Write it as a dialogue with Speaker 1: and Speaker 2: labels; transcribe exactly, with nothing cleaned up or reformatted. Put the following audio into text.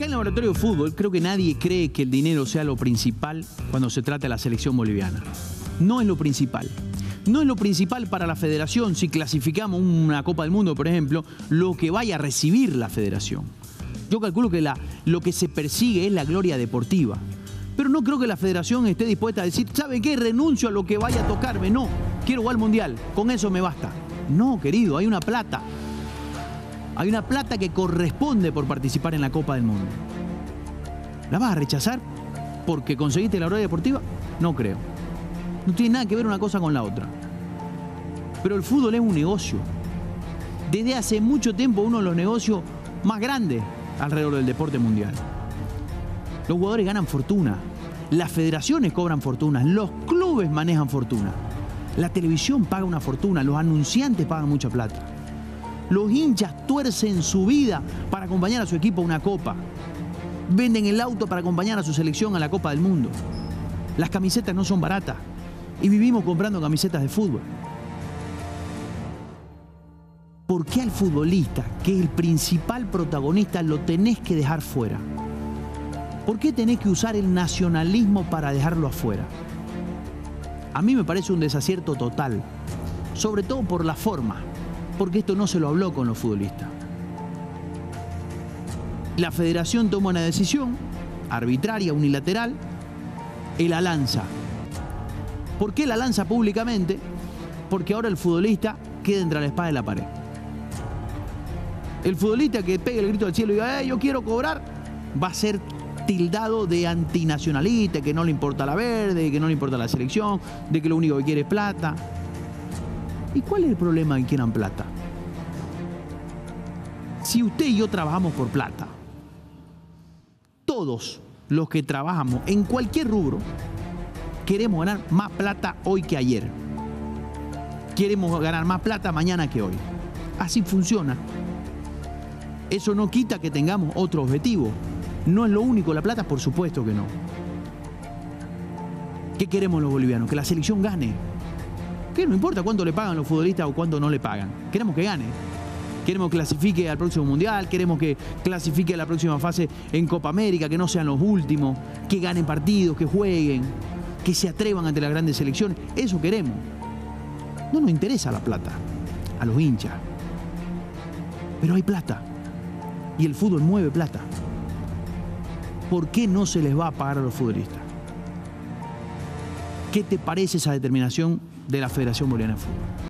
Speaker 1: Acá en el Laboratorio de Fútbol creo que nadie cree que el dinero sea lo principal cuando se trata de la selección boliviana. No es lo principal. No es lo principal para la federación si clasificamos una Copa del Mundo, por ejemplo, lo que vaya a recibir la federación. Yo calculo que la, lo que se persigue es la gloria deportiva. Pero no creo que la federación esté dispuesta a decir, ¿sabe qué? Renuncio a lo que vaya a tocarme. No, quiero jugar al Mundial, con eso me basta. No, querido, hay una plata. Hay una plata que corresponde por participar en la Copa del Mundo. ¿La vas a rechazar porque conseguiste la gloria deportiva? No creo. No tiene nada que ver una cosa con la otra. Pero el fútbol es un negocio. Desde hace mucho tiempo uno de los negocios más grandes alrededor del deporte mundial. Los jugadores ganan fortuna. Las federaciones cobran fortunas. Los clubes manejan fortuna. La televisión paga una fortuna. Los anunciantes pagan mucha plata. Los hinchas tuercen su vida para acompañar a su equipo a una copa. Venden el auto para acompañar a su selección a la Copa del Mundo. Las camisetas no son baratas. Y vivimos comprando camisetas de fútbol. ¿Por qué al futbolista, que es el principal protagonista, lo tenés que dejar fuera? ¿Por qué tenés que usar el nacionalismo para dejarlo afuera? A mí me parece un desacierto total. Sobre todo por la forma. Porque esto no se lo habló con los futbolistas. La federación toma una decisión arbitraria, unilateral, y la lanza. ¿Por qué la lanza públicamente? Porque ahora el futbolista queda entre la espada y la pared. El futbolista que pegue el grito al cielo y diga, eh, yo quiero cobrar, va a ser tildado de antinacionalista, que no le importa la verde, que no le importa la selección, de que lo único que quiere es plata. ¿Y cuál es el problema de que quieran plata? Si usted y yo trabajamos por plata, todos los que trabajamos en cualquier rubro, queremos ganar más plata hoy que ayer. Queremos ganar más plata mañana que hoy. Así funciona. Eso no quita que tengamos otro objetivo. No es lo único la plata, por supuesto que no. ¿Qué queremos los bolivianos? Que la selección gane. Que no importa cuánto le pagan los futbolistas o cuánto no le pagan. Queremos que gane. Queremos que clasifique al próximo Mundial, queremos que clasifique a la próxima fase en Copa América, que no sean los últimos, que ganen partidos, que jueguen, que se atrevan ante las grandes selecciones. Eso queremos. No nos interesa la plata, a los hinchas. Pero hay plata. Y el fútbol mueve plata. ¿Por qué no se les va a pagar a los futbolistas? ¿Qué te parece esa determinación de la Federación Boliviana de Fútbol?